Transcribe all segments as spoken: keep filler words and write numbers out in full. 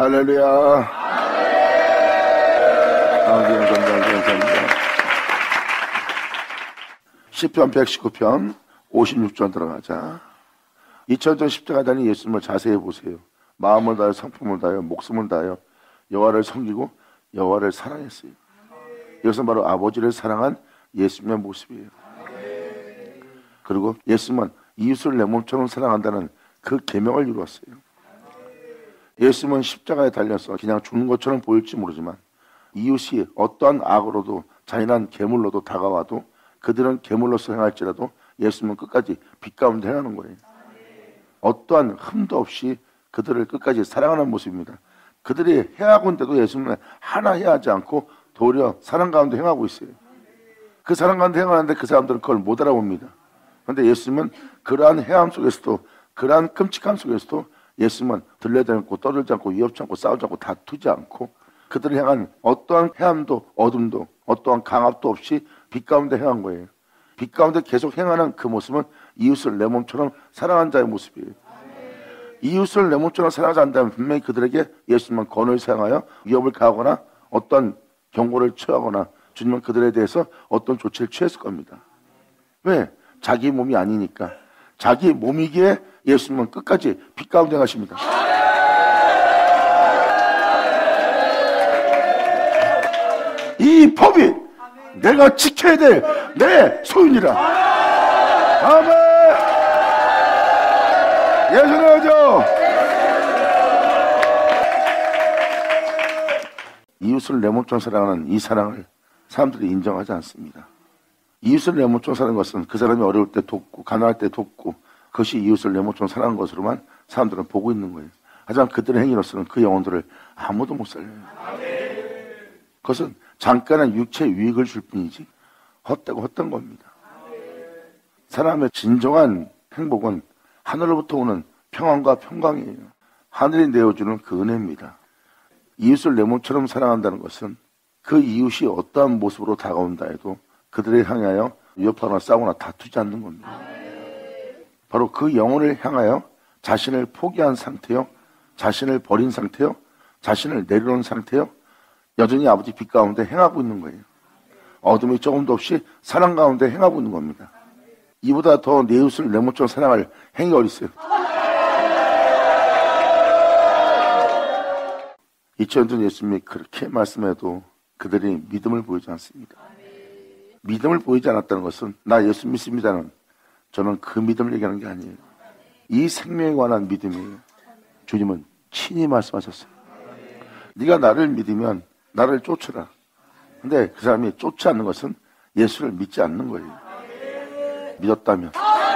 할렐루야. 아멘. 감사합니다. 시편 백십구 편 오십육 절 들어가자. 이천 년 십자가 달린 예수님을 자세히 보세요. 마음을 다하여 성품을 다하여 목숨을 다하여 여호와를 섬기고 여호와를 사랑했어요. 이것은 바로 아버지를 사랑한 예수님의 모습이에요. 그리고 예수님은 이웃을 내 몸처럼 사랑한다는 그 계명을 이루었어요. 예수님은 십자가에 달려서 그냥 죽는 것처럼 보일지 모르지만 이웃이 어떠한 악으로도 잔인한 괴물로도 다가와도 그들은 괴물로서 행할지라도 예수님은 끝까지 빛 가운데 행하는 거예요. 어떠한 흠도 없이 그들을 끝까지 사랑하는 모습입니다. 그들이 해하고 있는데도 예수님은 하나 해하지 않고 도리어 사랑 가운데 행하고 있어요. 그 사랑 가운데 행하는데 그 사람들은 그걸 못 알아봅니다. 그런데 예수님은 그러한 해함 속에서도 그러한 끔찍함 속에서도 예수님은 들려대지 않고 떠들지 않고 위협지 않고 싸우지 않고 다투지 않고 그들을 향한 어떠한 해함도 어둠도 어떠한 강압도 없이 빛 가운데 행한 거예요. 빛 가운데 계속 행하는 그 모습은 이웃을 내 몸처럼 사랑하는 자의 모습이에요. 이웃을 내 몸처럼 사랑하지 않는다면 분명히 그들에게 예수님은 권을 사용하여 위협을 가하거나 어떤 경고를 처하거나 주님은 그들에 대해서 어떤 조치를 취했을 겁니다. 왜? 자기 몸이 아니니까. 자기 몸이기에 예수님은 끝까지 빛 가운데 가십니다. 이 법이 내가 지켜야 될 내 소윤이라. 아멘. 예수님이죠. 이웃을 내 몸처럼 사랑하는 이 사랑을 사람들이 인정하지 않습니다. 이웃을 내 몸처럼 사랑하는 것은 그 사람이 어려울 때 돕고 가난할 때 돕고 그것이 이웃을 내 몸처럼 사랑하는 것으로만 사람들은 보고 있는 거예요. 하지만 그들의 행위로서는 그 영혼들을 아무도 못 살려요. 그것은 잠깐의 육체 유익을 줄 뿐이지 헛되고 헛된 겁니다. 사람의 진정한 행복은 하늘로부터 오는 평안과 평강이에요. 하늘이 내어주는 그 은혜입니다. 이웃을 내 몸처럼 사랑한다는 것은 그 이웃이 어떠한 모습으로 다가온다 해도 그들을 향하여 위협하거나 싸우거나 다투지 않는 겁니다. 바로 그 영혼을 향하여 자신을 포기한 상태요, 자신을 버린 상태요, 자신을 내려놓은 상태요, 여전히 아버지 빛 가운데 행하고 있는 거예요. 어둠이 조금도 없이 사랑 가운데 행하고 있는 겁니다. 이보다 더 내 이웃을 내 몸처럼 사랑할 행위가 어디 있어요? 이천 년 전 예수님이 그렇게 말씀해도 그들이 믿음을 보이지 않습니다. 믿음을 보이지 않았다는 것은 나 예수 믿습니다는 저는 그 믿음을 얘기하는 게 아니에요. 이 생명에 관한 믿음이에요. 주님은 친히 말씀하셨어요. 네가 나를 믿으면 나를 쫓으라. 근데 그 사람이 쫓지 않는 것은 예수를 믿지 않는 거예요. 믿었다면.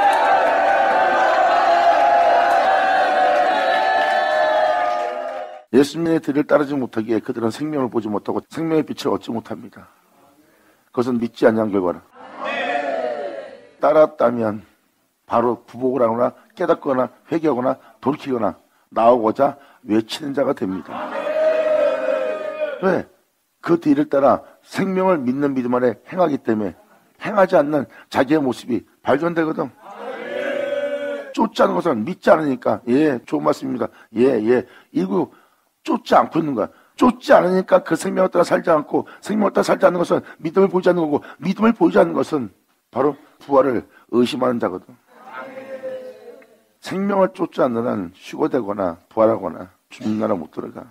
예수님의 뒤를 따르지 못하기에 그들은 생명을 보지 못하고 생명의 빛을 얻지 못합니다. 그것은 믿지 않는 결과라. 따랐다면 바로 부복을 하거나 깨닫거나 회개하거나 돌이키거나 나오고자 외치는 자가 됩니다. 왜? 그 뒤를 따라 생명을 믿는 믿음 안에 행하기 때문에 행하지 않는 자기의 모습이 발견되거든. 쫓지 않은 것은 믿지 않으니까 예 좋은 말씀입니다. 예예 이거 쫓지 않고 있는 거야. 쫓지 않으니까 그 생명을 따라 살지 않고 생명을 따라 살지 않는 것은 믿음을 보이지 않는 거고 믿음을 보이지 않는 것은 바로 부활을 의심하는 자거든. 생명을 쫓지 않는 한 휴거되거나 부활하거나 주님 나라 못 들어가.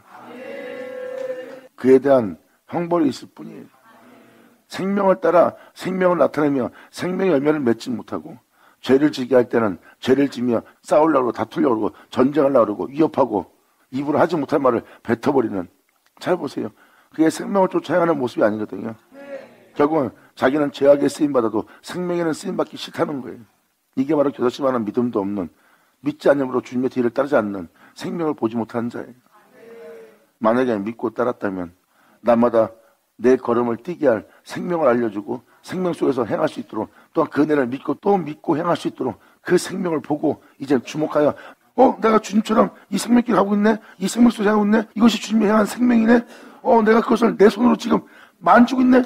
그에 대한 형벌이 있을 뿐이에요. 생명을 따라 생명을 나타내며 생명의 열매를 맺지 못하고 죄를 지게 할 때는 죄를 지며 싸우려고 그러고 다투려고 그러고 전쟁하려고 그러고 위협하고 입으로 하지 못할 말을 뱉어버리는. 잘 보세요. 그게 생명을 쫓아가는 모습이 아니거든요. 결국은 자기는 죄악에 쓰임받아도 생명에는 쓰임받기 싫다는 거예요. 이게 바로 교사심하는 믿음도 없는 믿지 않으므로 주님의 뒤를 따르지 않는 생명을 보지 못하는 자예요. 만약에 믿고 따랐다면 날마다 내 걸음을 뛰게 할 생명을 알려주고 생명 속에서 행할 수 있도록 또한 그 은혜를 믿고 또 믿고 행할 수 있도록 그 생명을 보고 이제 주목하여 어 내가 주님처럼 이 생명길 하고 있네, 이 생명 속에 하고 있네, 이것이 주님이 행한 생명이네, 어 내가 그것을 내 손으로 지금 만지고 있네.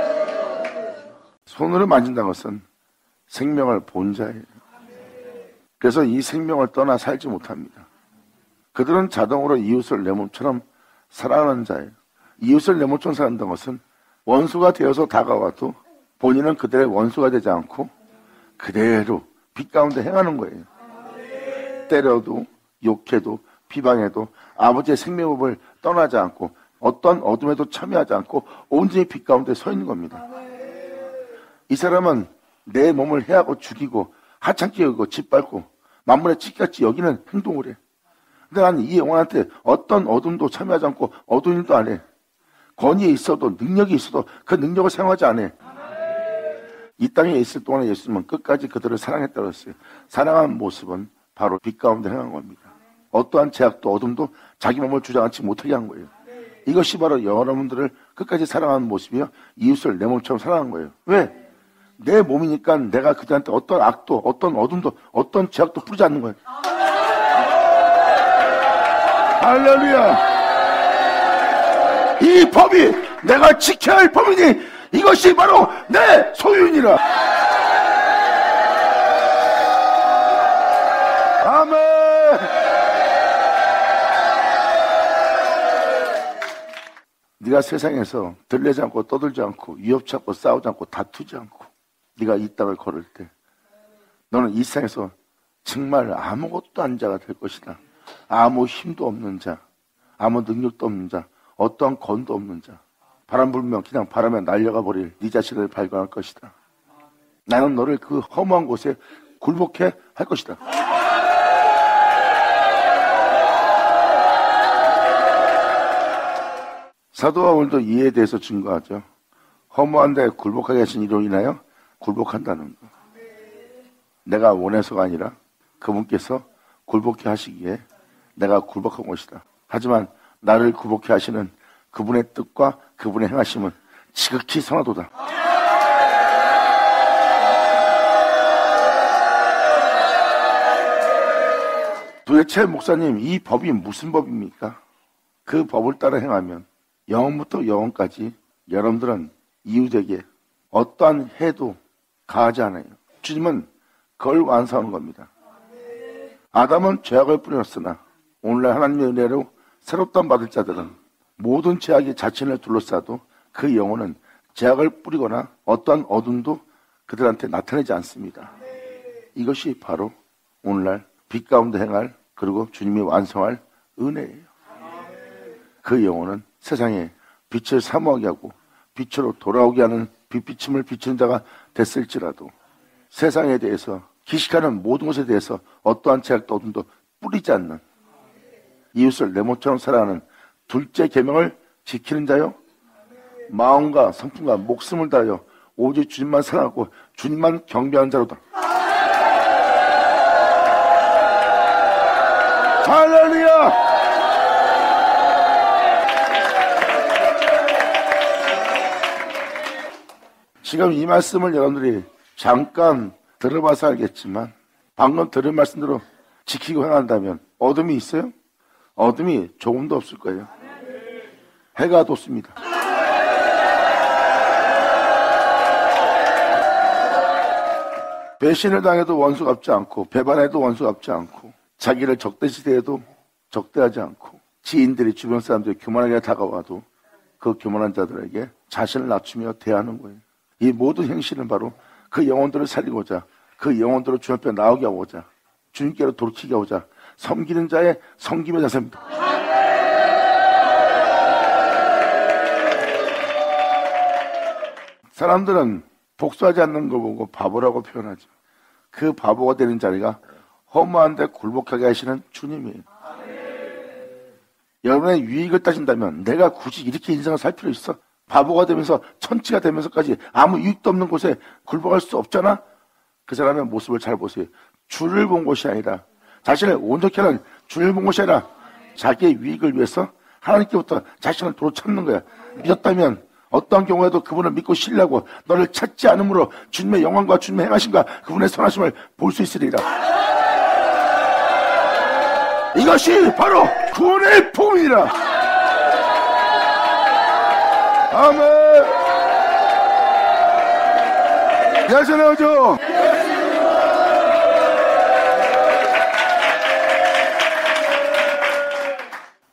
손으로 만진다는 것은 생명을 본 자예요. 그래서 이 생명을 떠나 살지 못합니다. 그들은 자동으로 이웃을 내 몸처럼 사랑하는 자예요. 이웃을 내 몸처럼 사랑한다는 것은 원수가 되어서 다가와도 본인은 그들의 원수가 되지 않고 그대로 빛 가운데 행하는 거예요. 때려도 욕해도 비방해도 아버지의 생명법을 떠나지 않고 어떤 어둠에도 참여하지 않고 온전히 빛 가운데 서 있는 겁니다. 이 사람은 내 몸을 해하고 죽이고 하찮게 여기고 짓밟고 만물의 찌같이 여기는 행동을 해. 근데 나는 이 영혼한테 어떤 어둠도 참여하지 않고 어두운 일도 안 해. 권위에 있어도 능력이 있어도 그 능력을 사용하지 않아. 이 땅에 있을 동안에 예수님은 끝까지 그들을 사랑했다고 했어요. 사랑하는 모습은 바로 빛 가운데 행한 겁니다. 어떠한 제약도 어둠도 자기 몸을 주장하지 못하게 한 거예요. 이것이 바로 여러분들을 끝까지 사랑하는 모습이요. 이웃을 내 몸처럼 사랑한 거예요. 왜? 내 몸이니까 내가 그들한테 어떤 악도 어떤 어둠도 어떤 제약도 뿌리지 않는 거예요. 할렐루야. 이 법이 내가 지켜야 할 법이니 이것이 바로 내 소유니라. 아멘. 네가 세상에서 들리지 않고 떠들지 않고 위협치 않고 싸우지 않고 다투지 않고 네가 이 땅을 걸을 때 너는 이 세상에서 정말 아무것도 아닌 자가 될 것이다. 아무 힘도 없는 자, 아무 능력도 없는 자, 어떠한 권도 없는 자, 바람 불면 그냥 바람에 날려가 버릴 네 자신을 발견할 것이다. 나는 너를 그 허무한 곳에 굴복해 할 것이다. 사도 바울도 이에 대해서 증거하죠. 허무한 데 굴복하게 하신 이로 인하여 굴복한다는 것. 내가 원해서가 아니라 그분께서 굴복해 하시기에 내가 굴복한 것이다. 하지만 나를 굴복해 하시는 그분의 뜻과 그분의 행하심은 지극히 선하도다. 도대체 목사님, 이 법이 무슨 법입니까? 그 법을 따라 행하면 영원부터 영원까지 여러분들은 이웃에게 어떠한 해도 가하지 않아요. 주님은 그걸 완성하는 겁니다. 아담은 죄악을 뿌렸으나 오늘날 하나님의 은혜로 새롭던 받을 자들은 모든 죄악이 자신을 둘러싸도 그 영혼은 죄악을 뿌리거나 어떠한 어둠도 그들한테 나타내지 않습니다. 이것이 바로 오늘날 빛 가운데 행할 그리고 주님이 완성할 은혜예요. 그 영혼은 세상에 빛을 사모하게 하고 빛으로 돌아오게 하는 빛비침을 비치는 자가 됐을지라도 세상에 대해서 기식하는 모든 것에 대해서 어떠한 죄악도 어둠도 뿌리지 않는 이웃을 내 몸처럼 사랑하는 둘째 계명을 지키는 자요. 마음과 성품과 목숨을 다하여 오직 주님만 사랑하고 주님만 경배하는 자로다. 할렐루야. 지금 이 말씀을 여러분들이 잠깐 들어봐서 알겠지만 방금 들은 말씀대로 지키고 행한다면 어둠이 있어요? 어둠이 조금도 없을 거예요. 해가 돋습니다. 배신을 당해도 원수 갚지 않고 배반해도 원수 갚지 않고 자기를 적대시 대해도 적대하지 않고 지인들이 주변 사람들이 교만하게 다가와도 그 교만한 자들에게 자신을 낮추며 대하는 거예요. 이 모든 행실은 바로 그 영혼들을 살리고자 그 영혼들을 주 앞에 나오게 하고자 주님께로 돌이키게 하고자 섬기는 자의 섬김의 자세입니다. 사람들은 복수하지 않는 걸 보고 바보라고 표현하죠. 그 바보가 되는 자리가 허무한데 굴복하게 하시는 주님이에요. 여러분의 유익을 따진다면 내가 굳이 이렇게 인생을 살 필요 있어? 바보가 되면서 천치가 되면서까지 아무 유익도 없는 곳에 굴복할 수 없잖아? 그 사람의 모습을 잘 보세요. 주를 본 것이 아니라 자신을 온전케 하는 주를 본 것이 아니라 자기의 유익을 위해서 하나님께부터 자신을 도로 찾는 거야. 믿었다면 어떤 경우에도 그분을 믿고 신뢰하고 너를 찾지 않으므로 주님의 영광과 주님의 행하심과 그분의 선하심을 볼 수 있으리라. 이것이 바로 구원의 복음이라. 아멘. 야전하죠.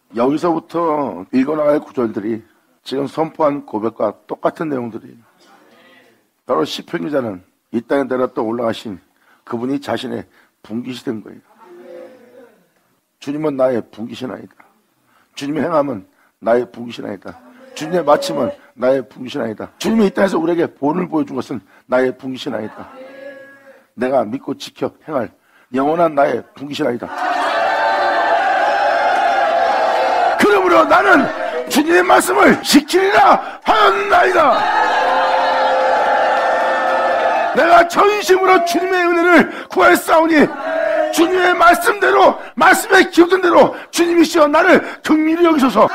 여기서부터 읽어나갈 구절들이 지금 선포한 고백과 똑같은 내용들이에요. 바로 시편 기자는 이 땅에 내렸다 올라가신 그분이 자신의 분깃이 된 거예요. 주님은 나의 분깃이나이다. 주님의 행함은 나의 분깃이나이다. 주님의 마침은 나의 분깃이나이다. 주님이 이 땅에서 우리에게 본을 보여준 것은 나의 분깃이나이다. 내가 믿고 지켜 행할 영원한 나의 분깃이나이다. 그러므로 나는 주님의 말씀을 지키리라 하였나이다. 내가 전심으로 주님의 은혜를 구하였사오니 주님의 말씀대로, 말씀에 기록된 대로 주님이시여 나를 긍휼히 여기소서.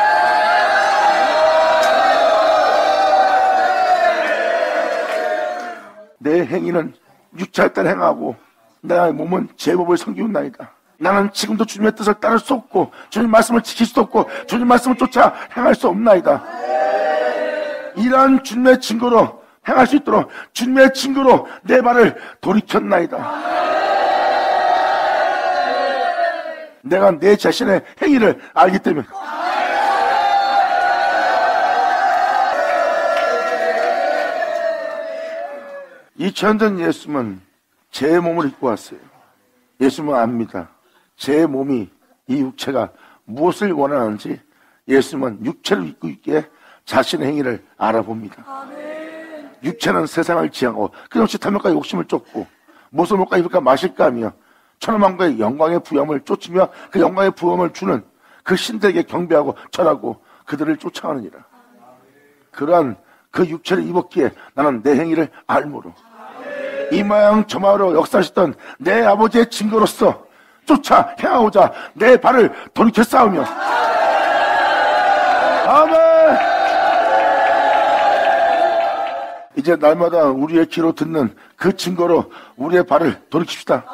내 행위는 육체에 따라 행하고 나의 몸은 제법을 섬기운나이다. 나는 지금도 주님의 뜻을 따를 수 없고 주님 말씀을 지킬 수도 없고 주님 말씀을 쫓아 행할 수 없나이다. 이러한 주님의 증거로 행할 수 있도록 주님의 증거로 내 발을 돌이켰나이다. 내가 내 자신의 행위를 알기 때문에. 이천 년 전 예수님은 제 몸을 입고 왔어요. 예수님은 압니다. 제 몸이, 이 육체가 무엇을 원하는지 예수님은 육체를 입고 있기에 자신의 행위를 알아봅니다. 육체는 세상을 지향하고 끝없이 탐욕과 욕심을 쫓고 무엇을 먹을까 입을까 마실까 하며 천하만국의 영광의 부여함을 쫓으며 그 영광의 부여함을 주는 그 신들에게 경배하고 절하고 그들을 쫓아가느니라. 그러한 그 육체를 입었기에 나는 내 행위를 알므로 이마양 저마로 역사하셨던 내 아버지의 증거로서 쫓아 행하고자 내 발을 돌이켜 싸우며. 아멘. 이제 날마다 우리의 귀로 듣는 그 증거로 우리의 발을 돌이킵시다.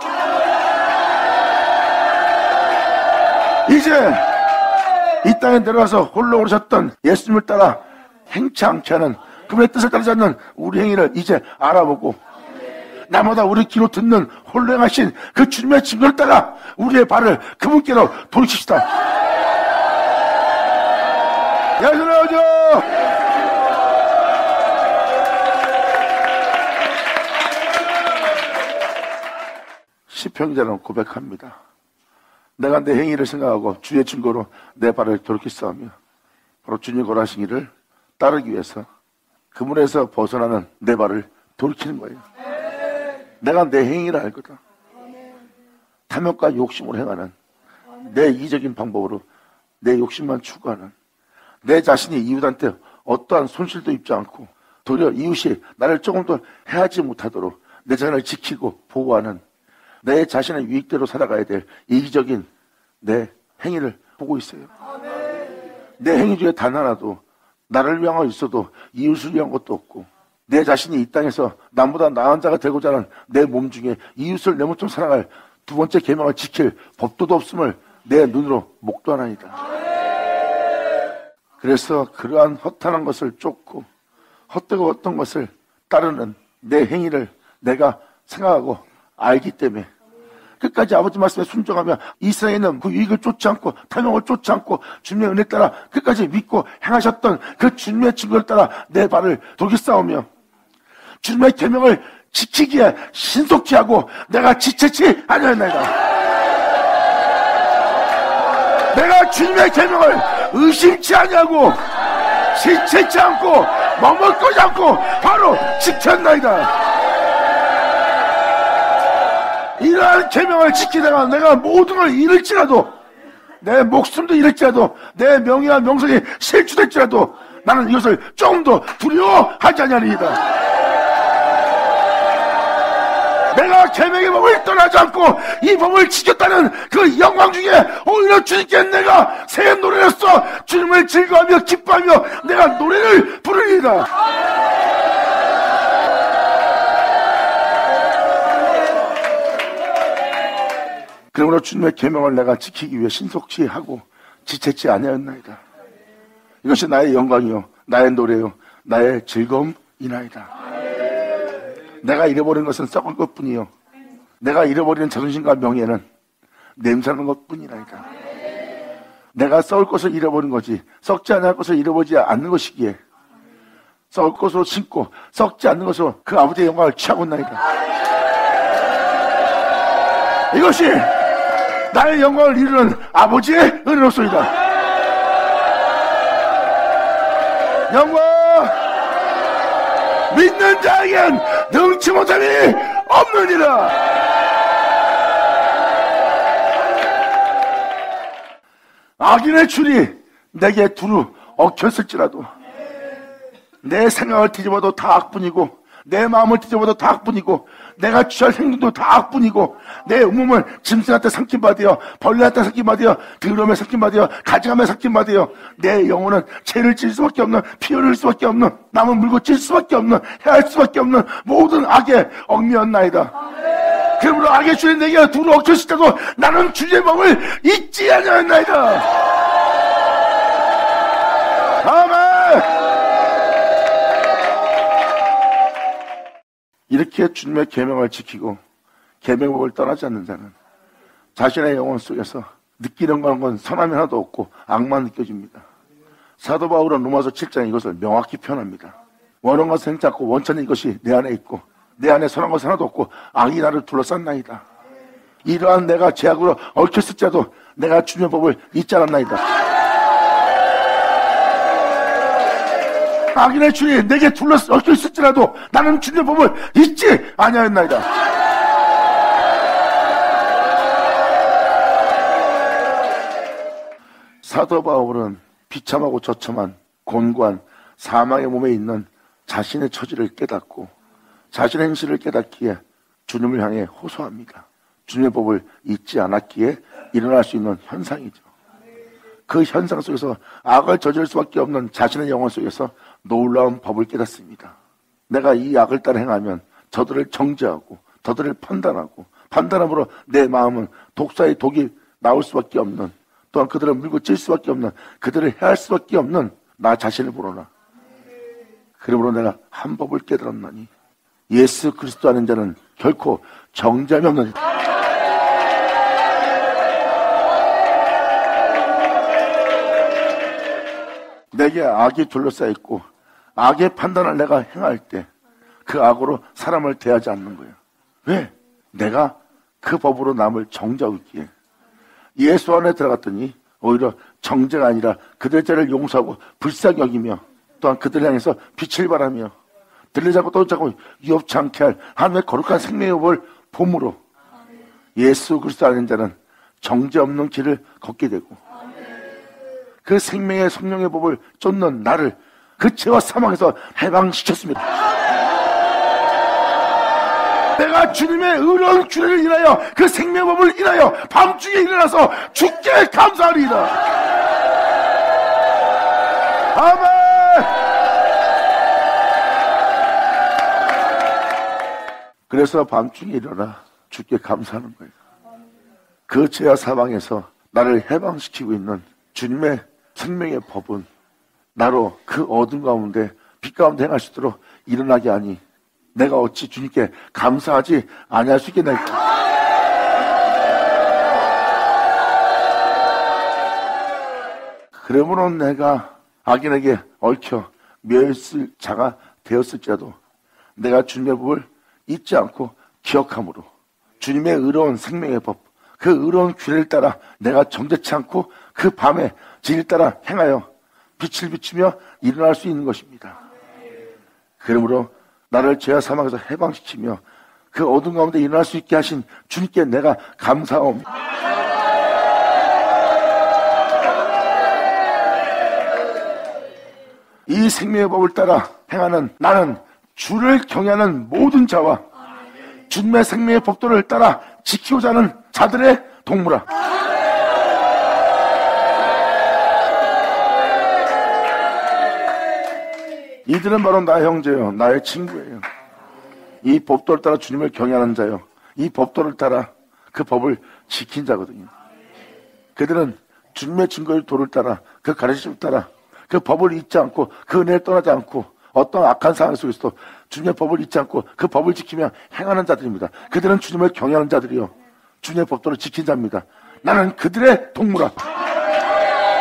이제 이 땅에 내려와서 홀로 오르셨던 예수님을 따라 행치 않게 하는 그분의 뜻을 따르지 않는 우리 행위를 이제 알아보고 날마다 우리 귀로 듣는 홀로 행하신 그 주님의 증거를 따라 우리의 발을 그분께로 돌이킵시다. 예수님 시편 기자는 고백합니다. 내가 내 행위를 생각하고 주의 증거로 내 발을 돌이켜 싸우며 바로 주님이 걸어하신 일을 따르기 위해서 그물에서 벗어나는 내 발을 돌이키는 거예요. 내가 내 행위를 알거든. 탐욕과 욕심으로 행하는 내 이적인 방법으로 내 욕심만 추구하는 내 자신이 이웃한테 어떠한 손실도 입지 않고 도리어 이웃이 나를 조금 더 해하지 못하도록 내 자신을 지키고 보호하는 내 자신의 유익대로 살아가야 될 이기적인 내 행위를 보고 있어요. 내 행위 중에 단 하나도 나를 위한 거 있어도 이웃을 위한 것도 없고 내 자신이 이 땅에서 남보다 나은 자가 되고자 하는 내 몸 중에 이웃을 내 몸처럼 사랑할 두 번째 계명을 지킬 법도도 없음을 내 눈으로 목도하나이다. 그래서 그러한 허탄한 것을 쫓고 헛되고 어떤 것을 따르는 내 행위를 내가 생각하고 알기 때문에 끝까지 아버지 말씀에 순종하며 이 세상에 있는 그 유익을 쫓지 않고 탐욕을 쫓지 않고 주님의 은혜 따라 끝까지 믿고 행하셨던 그 주님의 증거를 따라 내 발을 돌이켜 싸우며 주님의 계명을 지키기에 신속히 하고 내가 지체치 아니하나이다. 내가 주님의 계명을 의심치 아니하고 지체치 않고 머뭇거리지 않고 바로 지켰나이다. 이러한 계명을 지키다가 내가 모든 걸 잃을지라도 내 목숨도 잃을지라도 내 명예와 명성이 실추될지라도 나는 이것을 조금 더 두려워하지 아니하리이다. 내가 계명의 법을 떠나지 않고 이 법을 지켰다는 그 영광 중에 오히려 주님께 내가 새 노래로서 주님을 즐거워하며 기뻐하며 내가 노래를 부르리이다. 그러므로 주님의 계명을 내가 지키기 위해 신속히 하고 지체치 아니하였나이다. 이것이 나의 영광이요 나의 노래요 나의 즐거움이나이다. 내가 잃어버린 것은 썩은 것뿐이요 내가 잃어버리는 자존심과 명예는 냄새나는 것뿐이나이다. 내가 썩을 것을 잃어버린 거지 썩지 않을 것을 잃어버리지 않는 것이기에 썩을 것으로 심고 썩지 않는 것으로 그 아버지의 영광을 취하고 있나이다. 이것이 나의 영광을 이루는 아버지의 은혜로소이다. 영광 믿는 자에겐 능치 못함이 없느니라. 악인의 줄이 내게 두루 엉켰을지라도 내 생각을 뒤집어도 다 악뿐이고 내 마음을 뒤집어도 다 악뿐이고 내가 취할 행동도 다 악뿐이고 내 몸을 짐승한테 삼킴받으여 벌레한테 삼킴받으여 더러움에 삼킴받으여 가증함에 삼킴받으여 내 영혼은 죄를 질 수밖에 없는 피 흘릴 수밖에 없는 남을 물고 찔 수밖에 없는 해할 수밖에 없는 모든 악에 얽매였나이다. 그러므로 악의 줄이 내게 두루 엉켰을 때도 나는 주의 법을 잊지 아니하였나이다. 아멘. 이렇게 주님의 계명을 지키고 계명법을 떠나지 않는 자는 자신의 영혼 속에서 느끼는 건 선함이 하나도 없고 악만 느껴집니다. 사도 바울은 로마서 칠 장에 이것을 명확히 표현합니다. 원한 것은 행치 않고 원천은 이것이 내 안에 있고 내 안에 선한 것은 하나도 없고 악이 나를 둘러싼나이다. 이러한 내가 죄악으로 얽혔을지라도 내가 주님의 법을 잊지 않았나이다. 악인의 줄이 내게 둘러 얽혀 있을지라도 나는 주님의 법을 잊지 아니하였나이다. 사도 바울은 비참하고 처참한 곤고한 사망의 몸에 있는 자신의 처지를 깨닫고 자신의 행실을 깨닫기에 주님을 향해 호소합니다. 주님의 법을 잊지 않았기에 일어날 수 있는 현상이죠. 그 현상 속에서 악을 저지를 수밖에 없는 자신의 영혼 속에서 놀라운 법을 깨닫습니다. 내가 이 악을 따라 행하면 저들을 정죄하고 저들을 판단하고 판단함으로 내 마음은 독사의 독이 나올 수밖에 없는 또한 그들을 물고 찔 수밖에 없는 그들을 해할 수밖에 없는 나 자신을 보노라. 그러므로 내가 한 법을 깨달았나니 예수 그리스도 아는 자는 결코 정죄함이 없느니라. 내게 악이 둘러싸여있고 악의 판단을 내가 행할 때 그 악으로 사람을 대하지 않는 거예요. 왜? 내가 그 법으로 남을 정죄하고 있기에. 예수 안에 들어갔더니 오히려 정죄가 아니라 그들의 죄를 용서하고 불쌍히 여기며 또한 그들을 향해서 빛을 발하며 들리자고 떠자고 유업치 않게 할 하나님의 거룩한 생명의 법을 봄으로 예수 그리스도 아는 자는 정죄 없는 길을 걷게 되고 그 생명의 성령의 법을 쫓는 나를 그 죄와 사망에서 해방시켰습니다. 내가 주님의 의로운 규례를 인하여 그 생명의 법을 인하여 밤중에 일어나서 주께 감사하리이다. 아멘. 그래서 밤중에 일어나 주께 감사하는 거예요. 그 죄와 사망에서 나를 해방시키고 있는 주님의 생명의 법은 나로 그 어둠 가운데 빛 가운데 행할 수 있도록 일어나게 하니 내가 어찌 주님께 감사하지 아니할 수 있겠나이까. 그러므로 내가 악인에게 얽혀 멸실 자가 되었을지라도 내가 주님의 법을 잊지 않고 기억함으로 주님의 의로운 생명의 법, 그 의로운 규례를 따라 내가 정죄치 않고 그 밤에 진리를 따라 행하여 빛을 비추며 일어날 수 있는 것입니다. 그러므로 나를 죄와 사망에서 해방시키며 그 어둠 가운데 일어날 수 있게 하신 주님께 내가 감사합니다. 이 생명의 법을 따라 행하는 나는 주를 경외하는 모든 자와 주님의 생명의 법도를 따라 지키고자 하는 자들의 동무라. 이들은 바로 나의 형제요, 나의 친구예요. 이 법도를 따라 주님을 경외하는 자요, 이 법도를 따라 그 법을 지킨 자거든요. 그들은 주님의 증거의 도를 따라 그 가르침을 따라 그 법을 잊지 않고 그 은혜를 떠나지 않고 어떤 악한 상황 속에서도 주님의 법을 잊지 않고 그 법을 지키며 행하는 자들입니다. 그들은 주님을 경외하는 자들이요, 주님의 법도를 지킨 자입니다. 나는 그들의 동무라.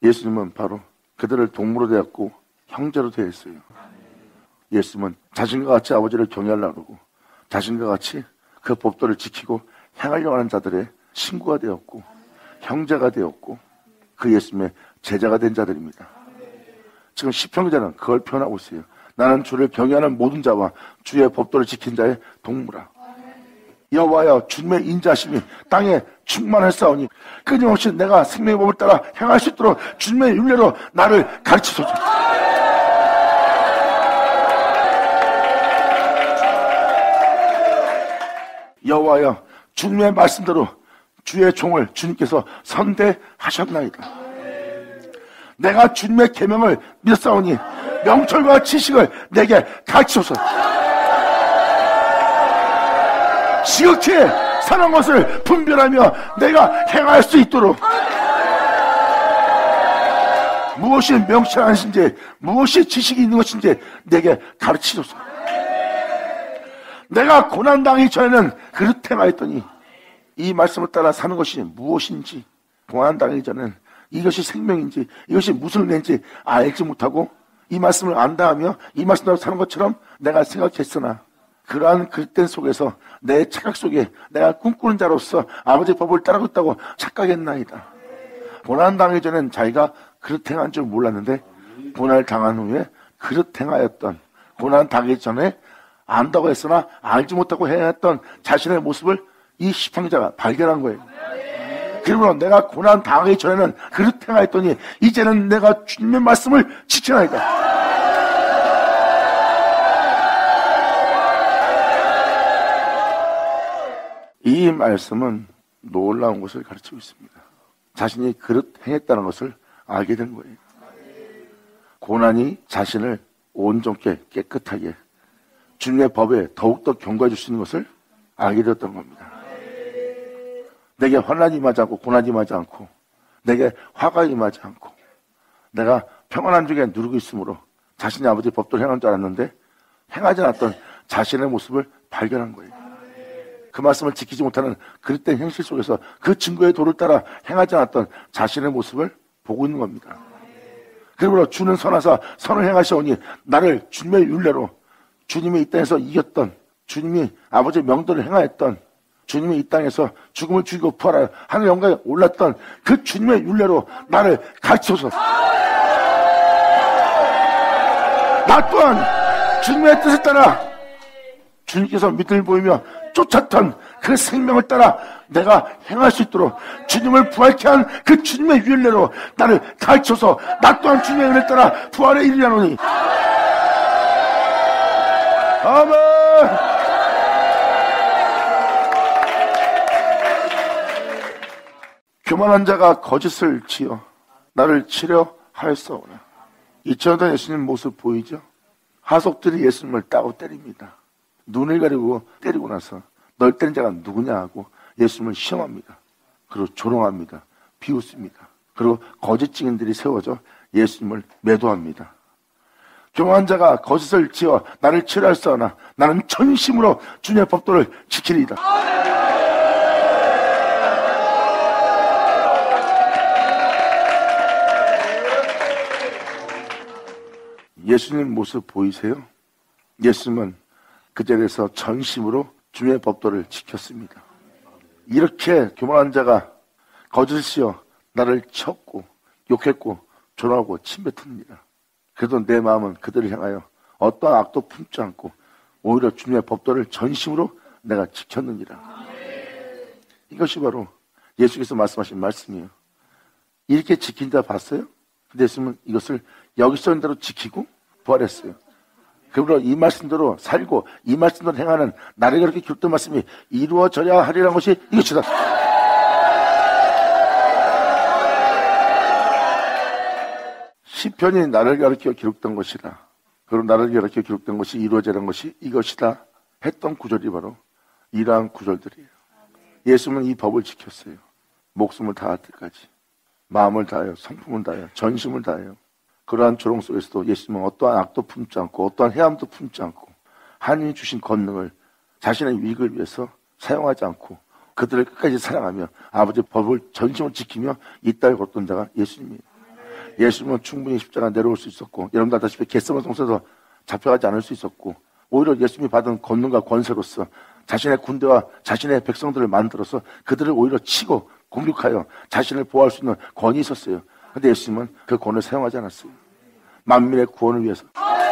예수님은 바로 그들을 동무로 대했고 형제로 대했어요. 예수님은 자신과 같이 아버지를 경외하려고 하고 자신과 같이 그 법도를 지키고 행하려고 하는 자들의 친구가 되었고 형제가 되었고 그 예수님의 제자가 된 자들입니다. 지금 시편 기자는 그걸 표현하고 있어요. 나는 주를 경외하는 모든 자와 주의 법도를 지킨 자의 동무라. 여호와여 주님의 인자심이 땅에 충만했사오니 끊임없이 내가 생명의 법을 따라 행할 수 있도록 주님의 윤례로 나를 가르치소서. 여호와여 주님의 말씀대로 주의 종을 주님께서 선대하셨나이다. 내가 주님의 계명을 믿었사오니 명철과 지식을 내게 가르치소서. 지극히 선한 것을 분별하며 내가 행할 수 있도록 무엇이 명철한 것인지 무엇이 지식이 있는 것인지 내게 가르치소서. 내가 고난당하기 전에는 그릇 행하였더니 이 말씀을 따라 사는 것이 무엇인지 고난당하기 전에는 이것이 생명인지 이것이 무슨 은혜인지 알지 못하고 이 말씀을 안다하며 이 말씀대로 사는 것처럼 내가 생각했으나 그러한 그릇된 속에서 내 착각 속에 내가 꿈꾸는 자로서 아버지의 법을 따르고 있다고 착각했나이다. 고난당하기 전엔 자기가 그릇 행한 줄 몰랐는데 고난을 당한 후에 그릇 행하였던 고난 당하기 전에 안다고 했으나 알지 못하고 행했던 자신의 모습을 이 시편기자가 발견한 거예요. 그리고 내가 고난 당하기 전에는 그릇 행하였더니 이제는 내가 주님의 말씀을 지키나이다. 이 말씀은 놀라운 것을 가르치고 있습니다. 자신이 그릇 행했다는 것을 알게 된 거예요. 고난이 자신을 온전케 깨끗하게 주님의 법에 더욱더 경고해 줄 수 있는 것을 알게 되었던 겁니다. 내게 환난이 임하지 않고 고난이 임하지 않고 내게 화가 임하지 않고 내가 평안한 중에 누르고 있으므로 자신의 아버지의 법도를 행한 줄 알았는데 행하지 않았던 자신의 모습을 발견한 거예요. 그 말씀을 지키지 못하는 그릇된 현실 속에서 그 증거의 도를 따라 행하지 않았던 자신의 모습을 보고 있는 겁니다. 그러므로 주는 선하사 선을 행하시오니 나를 주님의 율례로 주님이 이 땅에서 이겼던 주님이 아버지의 명도를 행하였던 주님이 이 땅에서 죽음을 죽이고 부활하여 하늘 영광에 올랐던 그 주님의 율례로 나를 가르치소서. 나 또한 주님의 뜻을 따라 주님께서 믿음을 보이며 쫓았던 그 생명을 따라 내가 행할 수 있도록 주님을 부활케 한 그 주님의 율례로 나를 가르쳐서 나 또한 주님의 은혜를 따라 부활에 이르려노니. 아멘. 교만한 자가 거짓을 지어 나를 치려 하였사오나. 이천 년 전 예수님 모습 보이죠? 하속들이 예수님을 따고 때립니다. 눈을 가리고 때리고 나서 널 때린 자가 누구냐 하고 예수님을 시험합니다. 그리고 조롱합니다. 비웃습니다. 그리고 거짓 증인들이 세워져 예수님을 매도합니다. 교만한 자가 거짓을 지어 나를 치료할사오나 나는 전심으로 주님의 법도를 지키리이다. 예수님 모습 보이세요? 예수님은 그 자리에서 전심으로 주님의 법도를 지켰습니다. 이렇게 교만한 자가 거짓을 씌워 나를 쳤고 욕했고 조롱하고 침뱉습니다. 그래도 내 마음은 그들을 향하여 어떠한 악도 품지 않고 오히려 주님의 법도를 전심으로 내가 지켰느니라. 이것이 바로 예수께서 말씀하신 말씀이에요. 이렇게 지킨 자 봤어요? 근데 예수님은 이것을 여기 써있는 대로 지키고 부활했어요. 그러므로 이 말씀대로 살고 이 말씀대로 행하는 나를 그렇게 기록된 말씀이 이루어져야 하리라는 것이 이것이다. 시편이 나를 가르쳐 기록된 것이다. 그리고 나를 가르쳐 기록된 것이 이루어지는 것이 이것이다 했던 구절이 바로 이러한 구절들이에요. 예수님은 이 법을 지켰어요. 목숨을 다할 때까지. 마음을 다하여 성품을 다하여 전심을 다하여. 그러한 조롱 속에서도 예수님은 어떠한 악도 품지 않고 어떠한 해함도 품지 않고 하나님이 주신 권능을 자신의 유익을 위해서 사용하지 않고 그들을 끝까지 사랑하며 아버지의 법을 전심으로 지키며 이 땅에 걷던 자가 예수님이에요. 예수님은 충분히 십자가 내려올 수 있었고, 여러분들 아다시피 겟세마네 동산에서 잡혀가지 않을 수 있었고, 오히려 예수님이 받은 권능과 권세로서 자신의 군대와 자신의 백성들을 만들어서 그들을 오히려 치고 공격하여 자신을 보호할 수 있는 권위 있었어요. 그런데 예수님은 그 권을 사용하지 않았어요. 만민의 구원을 위해서.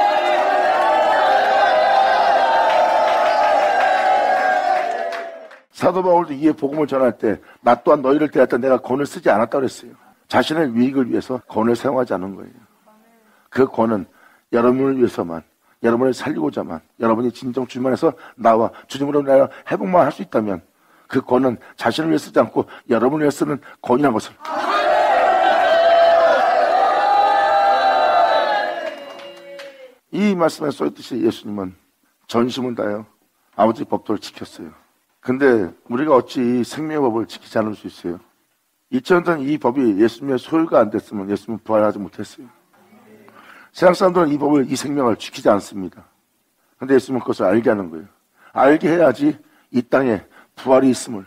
사도 바울도 이에 복음을 전할 때 나 또한 너희를 대할 때 내가 권을 쓰지 않았다고 그랬어요. 자신의 유익을 위해서 권을 사용하지 않은 거예요. 그 권은 여러분을 위해서만, 여러분을 살리고자만, 여러분이 진정 주님안에서 나와 주님으로 나와 회복만 할 수 있다면 그 권은 자신을 위해 쓰지 않고 여러분을 위해 쓰는 권이라는 것을. 이 말씀에 써있듯이 예수님은 전심을 다하여 아버지 법도를 지켰어요. 근데 우리가 어찌 생명의 법을 지키지 않을 수 있어요? 이천 년 전 이 법이 예수님의 소유가 안 됐으면 예수님은 부활하지 못했어요. 세상 사람들은 이 법을, 이 생명을 지키지 않습니다. 근데 예수님은 그것을 알게 하는 거예요. 알게 해야지 이 땅에 부활이 있음을.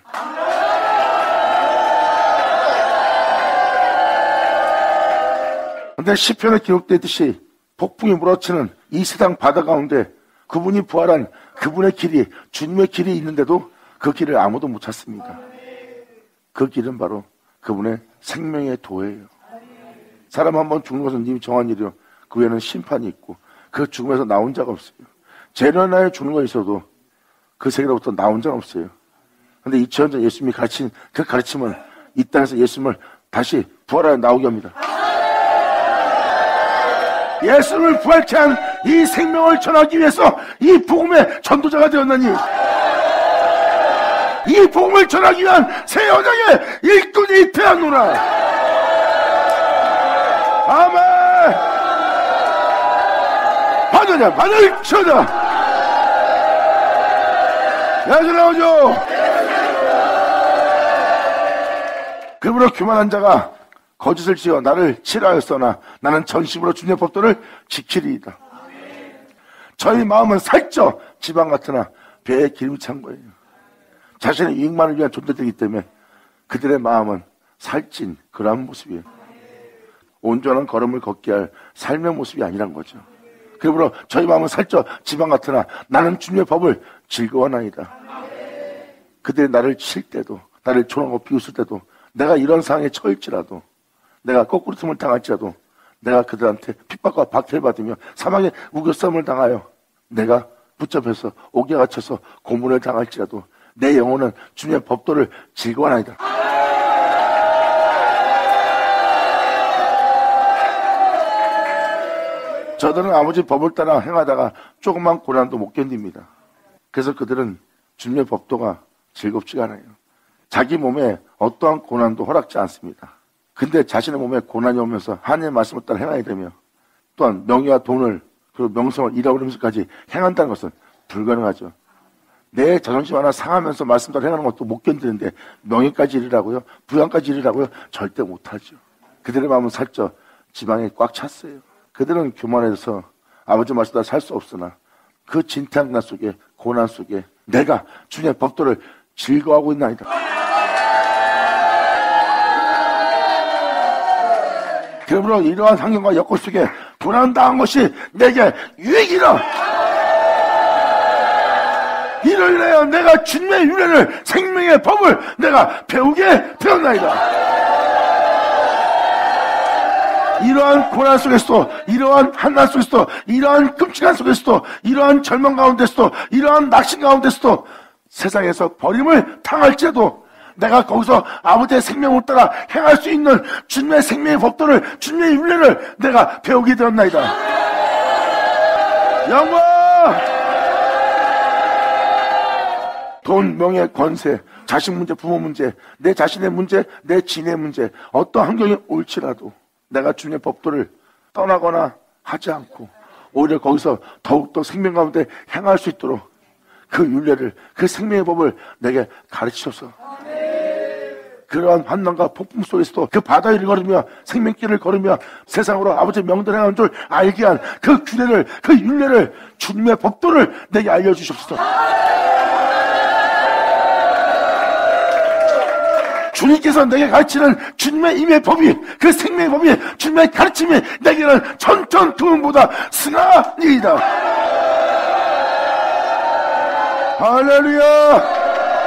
근데 시편에 기록되듯이 폭풍이 몰아치는 이 세상 바다 가운데 그분이 부활한 그분의 길이, 주님의 길이 있는데도 그 길을 아무도 못 찾습니다. 그 길은 바로 그분의 생명의 도예요. 사람 한 번 죽는 것은 이미 정한 일이요. 그 후에는 심판이 있고 그 죽음에서 나온 자가 없어요. 재련하여 죽는 거 있어도 그 세계로부터 나온 자가 없어요. 그런데 이천 년 전 예수님이 가르친 그 가르침은 이 땅에서 예수님을 다시 부활하여 나오게 합니다. 예수님을 부활케 한 이 생명을 전하기 위해서 이 복음의 전도자가 되었나니, 이 복음을 전하기 위한 새 여정의 일꾼이 되었노라. 아멘. 받으냐, 받을 쳐자. 야수 나오죠. 그러므로 교만한 자가 거짓을 지어 나를 치라하였으나 나는 전심으로 주님의 법도를 지키리이다. 저희 마음은 살쪄 지방 같으나 배에 기름이 찬 거예요. 자신의 이익만을 위한 존재들이기 때문에 그들의 마음은 살찐 그러한 모습이에요. 온전한 걸음을 걷게 할 삶의 모습이 아니란 거죠. 그러므로 저희 마음은 살쪄 지방 같으나 나는 주님의 법을 즐거워하나이다. 그들이 나를 칠 때도, 나를 조롱하고 비웃을 때도, 내가 이런 상황에 처할지라도, 내가 거꾸로 틈을 당할지라도, 내가 그들한테 핍박과 박해를 받으며 사망의 우겨싸움을 당하여 내가 붙잡혀서 옥에 갇혀서 고문을 당할지라도 내 영혼은 주님의 법도를 즐거워하나이다. 저들은 아버지 법을 따라 행하다가 조그만 고난도 못 견딥니다. 그래서 그들은 주님의 법도가 즐겁지가 않아요. 자기 몸에 어떠한 고난도 허락지 않습니다. 근데 자신의 몸에 고난이 오면서 하나님의 말씀을 따라 행하게 되며 또한 명예와 돈을 그리고 명성을 잃어버리면서까지 행한다는 것은 불가능하죠. 내 자존심 하나 상하면서 말씀 따라 행하는 것도 못 견디는데 명예까지 잃으라고요? 부양까지 잃으라고요? 절대 못하죠. 그들의 마음은 살쪄 지방에 꽉 찼어요. 그들은 교만해서 아버지 말씀 따라 살 수 없으나 그 진태한난 속에, 고난 속에 내가 주님의 법도를 즐거워하고 있나이다. 그러므로 이러한 환경과 여건 속에 고난당한 것이 내게 유익이라. 이를 인하여 내가 주님의 윤회를, 생명의 법을 내가 배우게 되었나이다. 이러한 고난 속에서도, 이러한 한난 속에서도, 이러한 끔찍한 속에서도, 이러한 절망 가운데서도, 이러한 낙심 가운데서도 세상에서 버림을 당할지라도 내가 거기서 아버지의 생명을 따라 행할 수 있는 주님의 생명의 법도를, 주님의 윤례를 내가 배우게 되었나이다. 영광! 돈, 명예, 권세, 자식 문제, 부모 문제, 내 자신의 문제, 내 지인의 문제, 어떤 환경이 올지라도 내가 주님의 법도를 떠나거나 하지 않고 오히려 거기서 더욱더 생명 가운데 행할 수 있도록 그 윤례를, 그 생명의 법을 내게 가르치셔서 그러한 환난과 폭풍 속에서도 그 바다 위를 걸으며 생명길을 걸으며 세상으로 아버지의 명대로 행하는 줄 알게 한 그 규례를, 그 윤례를, 주님의 법도를 내게 알려주십시오. 주님께서 내게 가르치는 주님의 임의 법이, 그 생명의 법이, 주님의 가르침이 내게는 천천 금보다 승하니이다. 할렐루야.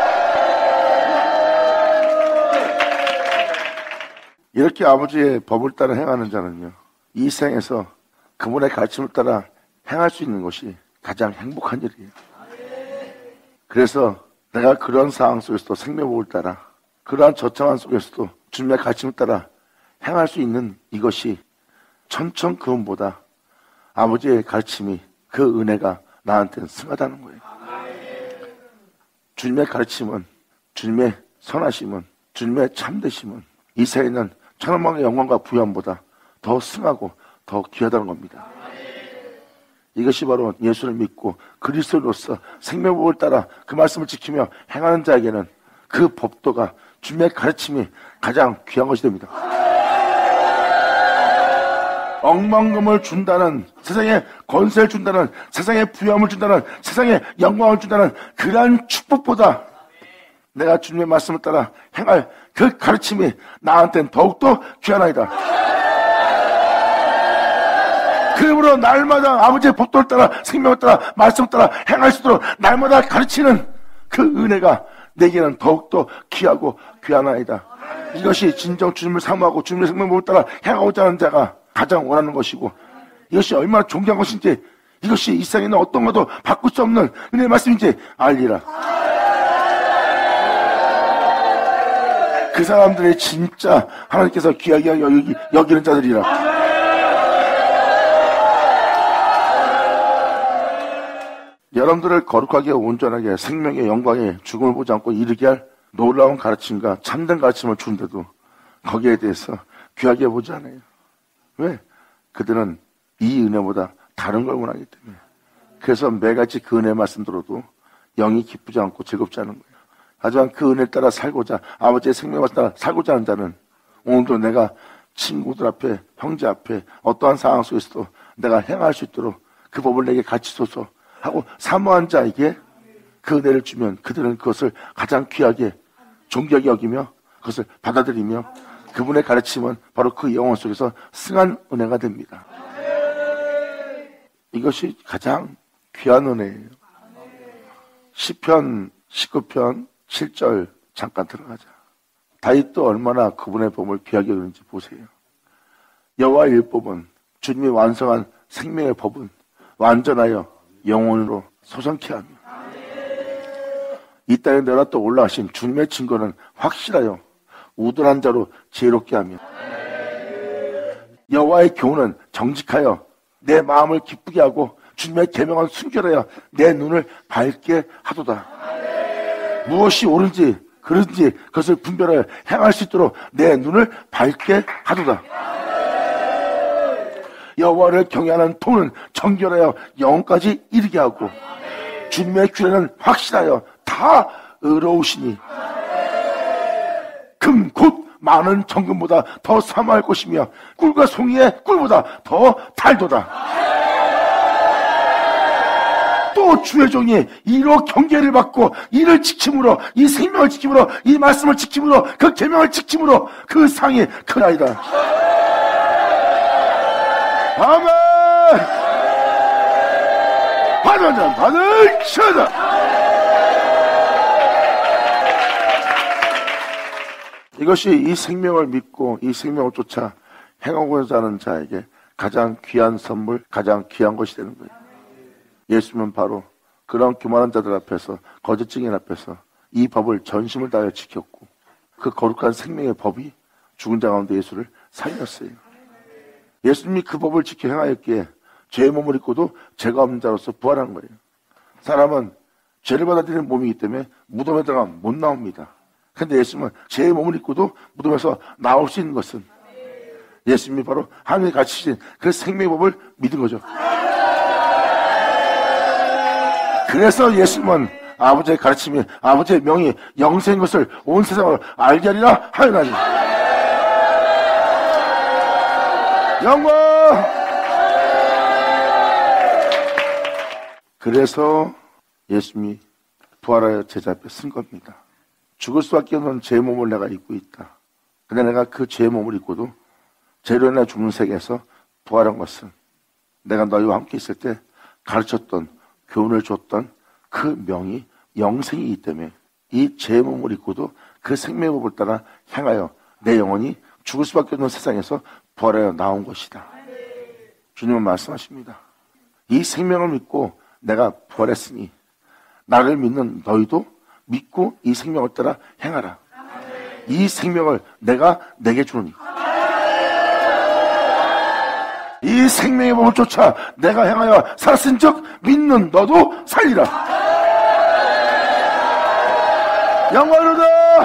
이렇게 아버지의 법을 따라 행하는 자는요, 이 생에서 그분의 가르침을 따라 행할 수 있는 것이 가장 행복한 일이에요. 그래서 내가 그런 상황 속에서도 생명법을 따라, 그러한 저창한 속에서도 주님의 가르침을 따라 행할 수 있는 이것이 천천 그음보다 아버지의 가르침이, 그 은혜가 나한테는 승하다는 거예요. 주님의 가르침은, 주님의 선하심은, 주님의 참되심은 이 세에는 천만의 영광과 부여함보다 더 승하고 더 귀하다는 겁니다. 이것이 바로 예수를 믿고 그리스도로서 생명법을 따라 그 말씀을 지키며 행하는 자에게는 그 법도가, 주님의 가르침이 가장 귀한 것이 됩니다. 억만금을 준다는, 세상에 권세를 준다는, 세상에 부여함을 준다는, 세상에 영광을 준다는 그러한 축복보다 내가 주님의 말씀을 따라 행할 그 가르침이 나한테는 더욱더 귀하나이다. 그러므로 날마다 아버지의 법도를 따라, 생명을 따라, 말씀을 따라 행할 수 있도록 날마다 가르치는 그 은혜가 내게는 더욱더 귀하고 귀하나이다. 이것이 진정 주님을 사모하고 주님의 생명법을 따라 행하고자 하는 자가 가장 원하는 것이고, 이것이 얼마나 존귀한 것인지, 이것이 이 세상에 있는 어떤 것도 바꿀 수 없는 은혜의 말씀인지 알리라. 그 사람들이 진짜 하나님께서 귀하게 여기, 여기는 자들이라. 여러분들을 거룩하게, 온전하게, 생명의 영광에 죽음을 보지 않고 이르게 할 놀라운 가르침과 참된 가르침을 주는데도 거기에 대해서 귀하게 보지 않아요. 왜? 그들은 이 은혜보다 다른 걸 원하기 때문에. 그래서 매같이 그 은혜 말씀 들어도 영이 기쁘지 않고 즐겁지 않은 거예요. 하지만 그 은혜를 따라 살고자, 아버지의 생명을 따라 살고자 하는 자는 오늘도 내가 친구들 앞에, 형제 앞에, 어떠한 상황 속에서도 내가 행할 수 있도록 그 법을 내게 가르치소서 하고 사모한 자에게 그 은혜를 주면 그들은 그것을 가장 귀하게, 존귀하게 여기며 그것을 받아들이며 그분의 가르침은 바로 그 영혼 속에서 승한 은혜가 됩니다. 이것이 가장 귀한 은혜예요. 시편 십구 편 칠 절 잠깐 들어가자. 다윗도 얼마나 그분의 법을 귀하게 여기는지 보세요. 여호와의 율법은, 주님이 완성한 생명의 법은 완전하여 영혼으로 소성케 하며, 이 땅에 내려 또 올라가신 주님의 증거는 확실하여 우둔한 자로 지혜롭게 하며, 여호와의 교훈은 정직하여 내 마음을 기쁘게 하고 주님의 계명은 순결하여 내 눈을 밝게 하도다. 무엇이 옳은지 그른지 그것을 분별하여 행할 수 있도록 내 눈을 밝게 하도다. 여호와를 경외하는 통은 정결하여 영혼까지 이르게 하고 주님의 규례는 확실하여 다 의로우시니 금 곧 많은 정금보다 더 사모할 것이며 꿀과 송이의 꿀보다 더 달도다. 또 주의 종이 이로 경계를 받고 이를 지킴으로, 이 생명을 지킴으로, 이 말씀을 지킴으로, 그 계명을 지킴으로 그 상이 크나이다. 아멘. 받은 자 받을 쳐다. 이것이 이 생명을 믿고 이 생명을 쫓아 행하고자 하는 자에게 가장 귀한 선물, 가장 귀한 것이 되는 거예요. 예수님은 바로 그런 교만한 자들 앞에서, 거짓 증인 앞에서 이 법을 전심을 다하여 지켰고 그 거룩한 생명의 법이 죽은 자 가운데 예수를 살렸어요. 예수님이 그 법을 지켜 행하였기에 죄의 몸을 입고도 죄가 없는 자로서 부활한 거예요. 사람은 죄를 받아들이는 몸이기 때문에 무덤에 들어가 못 나옵니다. 그런데 예수님은 죄의 몸을 입고도 무덤에서 나올 수 있는 것은 예수님이 바로 하늘에 갇히신 그 생명의 법을 믿은 거죠. 그래서 예수님은 아버지의 가르침이, 아버지의 명이 영생인 것을 온 세상을 알게 하리라 하였나니. 영광! 그래서 예수님이 부활하여 제자 앞에 쓴 겁니다. 죽을 수밖에 없는 제 몸을 내가 입고 있다. 근데 내가 그 제 몸을 입고도 죄로 인해 죽는 세계에서 부활한 것은 내가 너희와 함께 있을 때 가르쳤던, 교훈을 줬던 그 명이 영생이기 때문에 이 제 몸을 입고도 그 생명의 법을 따라 행하여 내 영혼이 죽을 수밖에 없는 세상에서 부활하여 나온 것이다. 주님은 말씀하십니다. 이 생명을 믿고 내가 부활했으니 나를 믿는 너희도 믿고 이 생명을 따라 행하라. 이 생명을 내가 내게 주노니 이 생명의 법을 쫓아 내가 행하여 살았은 즉 믿는 너도 살리라. 영광으로다.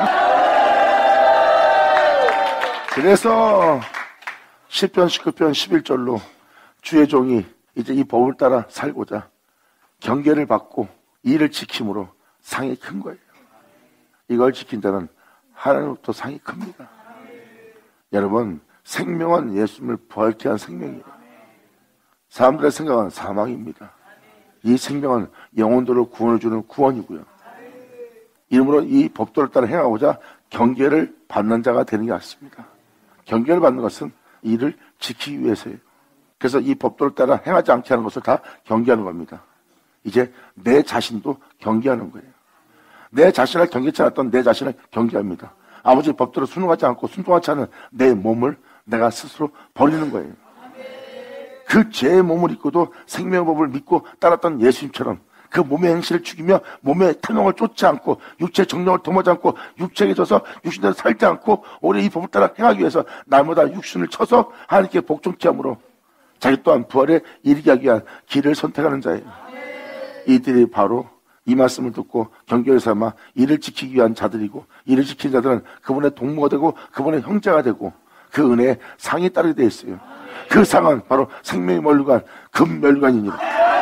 그래서 시편 십구 편 십일 절로 주의 종이 이제 이 법을 따라 살고자 경계를 받고 이를 지킴으로 상이 큰 거예요. 이걸 지킨 자는 하나님부터 상이 큽니다. 여러분, 생명은 예수님을 부활케 한 생명이에요. 사람들의 생각은 사망입니다. 이 생명은 영혼들을 구원을 주는 구원이고요. 이러므로 이 법도를 따라 행하고자 경계를 받는 자가 되는 게 맞습니다. 경계를 받는 것은 이를 지키기 위해서예요. 그래서 이 법도를 따라 행하지 않게 하는 것을 다 경계하는 겁니다. 이제 내 자신도 경계하는 거예요. 내 자신을 경계치 않았던 내 자신을 경계합니다. 아버지 법도를 순종하지 않고 순종하지 않은 내 몸을 내가 스스로 버리는 거예요. 그 제 몸을 입고도 생명의 법을 믿고 따랐던 예수님처럼 그 몸의 행실을 죽이며 몸의 탐욕을 쫓지 않고 육체의 정령을 도모하지 않고 육체에 져서 육신대로 살지 않고 오래 이 법을 따라 행하기 위해서 날마다 육신을 쳐서 하나님께 복종케 함으로 자기 또한 부활에 이르게 하기 위한 길을 선택하는 자예요. 이들이 바로 이 말씀을 듣고 경계를 삼아 이를 지키기 위한 자들이고 이를 지키는 자들은 그분의 동무가 되고 그분의 형제가 되고 그 은혜에 상이 따르게 되어 있어요. 그 상은 바로 생명의 면류관, 금면류관이니라.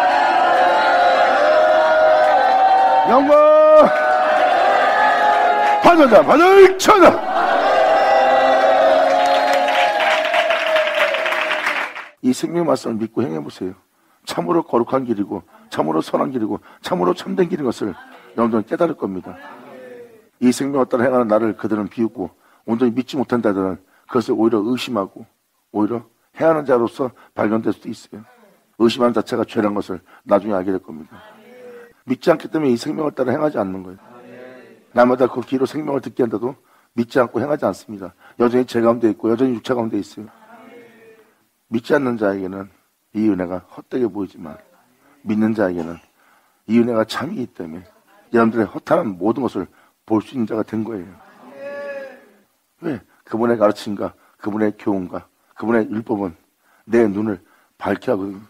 영광 받아자 받을 쳐다. 이 생명의 말씀을 믿고 행해보세요. 참으로 거룩한 길이고 참으로 선한 길이고 참으로 참된 길인 것을 여러분들은 깨달을 겁니다. 이 생명을 따라 행하는 나를 그들은 비웃고 온전히 믿지 못한 자들은 그것을 오히려 의심하고 오히려 행하는 자로서 발견될 수도 있어요. 의심하는 자체가 죄란 것을 나중에 알게 될 겁니다. 믿지 않기 때문에 이 생명을 따라 행하지 않는 거예요. 날마다 그 귀로 생명을 듣게 한다도 믿지 않고 행하지 않습니다. 여전히 죄 가운데 있고 여전히 육체 가운데 있어요. 믿지 않는 자에게는 이 은혜가 헛되게 보이지만 믿는 자에게는 이 은혜가 참이기 때문에 여러분들의 허탄한 모든 것을 볼 수 있는 자가 된 거예요. 왜? 그분의 가르침과 그분의 교훈과 그분의 율법은 내 눈을 밝게 하거든요.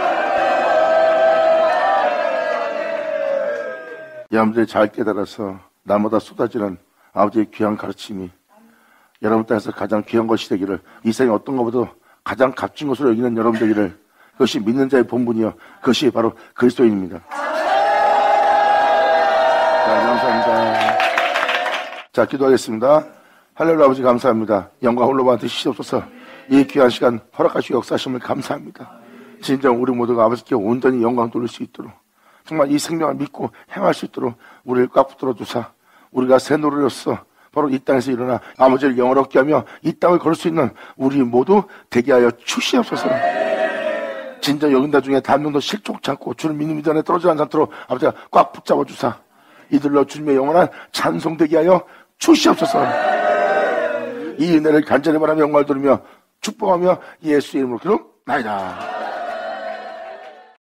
여러분들이 잘 깨달아서 날마다 쏟아지는 아버지의 귀한 가르침이 여러분 땅에서 가장 귀한 것이 되기를, 이 세상에 어떤 것보다 가장 값진 것으로 여기는 여러분 되기를, 그것이 믿는 자의 본분이요 그것이 바로 그리스도인입니다. 자, 감사합니다. 자, 기도하겠습니다. 할렐루야. 아버지 감사합니다. 영광 홀로만 드시옵소서. 이 귀한 시간 허락하시고 역사하심을 감사합니다. 진정 우리 모두가 아버지께 온전히 영광 돌릴 수 있도록, 정말 이 생명을 믿고 행할 수 있도록 우리를 꽉 붙들어 주사, 우리가 새 노래로서 바로 이 땅에서 일어나 아버지를 영원롭게 하며 이 땅을 걸을 수 있는 우리 모두 되게 하여 주시옵소서. 진정 여긴다 중에 단명도 실족치 않고 주를 믿는 믿음 안에 떨어지지 않도록 아버지가 꽉 붙잡아 주사, 이들로 주님의 영원한 찬송되게 하여 주시옵소서. 이 은혜를 간절히 바라며 영광을 돌리며 축복하며 예수의 이름으로 기도나이다.